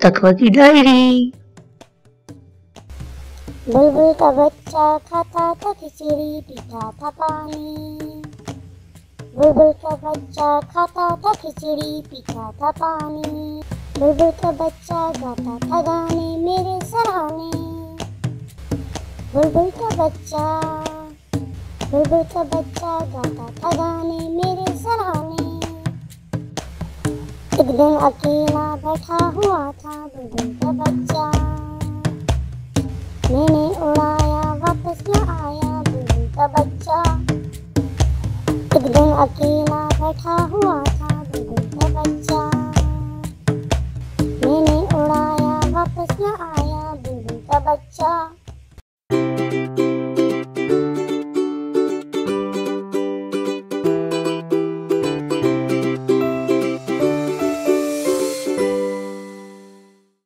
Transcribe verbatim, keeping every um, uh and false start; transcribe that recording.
तकवा की डायरी। बुलबुल का बच्चा खाता था खिचड़ी, पीता था पानी। बुलबुल का बच्चा खाता था खिचड़ी, पीता था पानी। बुलबुल का बच्चा गाता था गाने मेरे सराहने। बुलबुल का बच्चा बुलबुल का बच्चा गाता था गाने मेरे सराहने। एक दिन अकेला बैठा हुआ था बुलबुल का बच्चा, मैंने उड़ाया वापस न आया बुलबुल का बच्चा। एक दिन अकेला बैठा हुआ था बुलबुल का बच्चा,